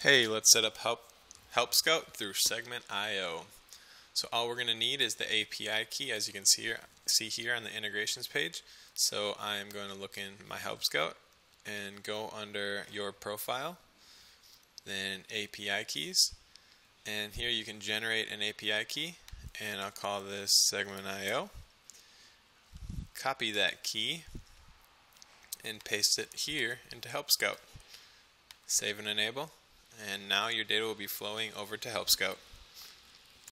Hey, let's set up HelpScout through Segment.io. So all we're going to need is the API key, as you can see here on the integrations page. So I'm going to look in my HelpScout and go under your profile, then API keys, and here you can generate an API key, and I'll call this Segment.io. Copy that key and paste it here into HelpScout. Save and enable. And now your data will be flowing over to HelpScout.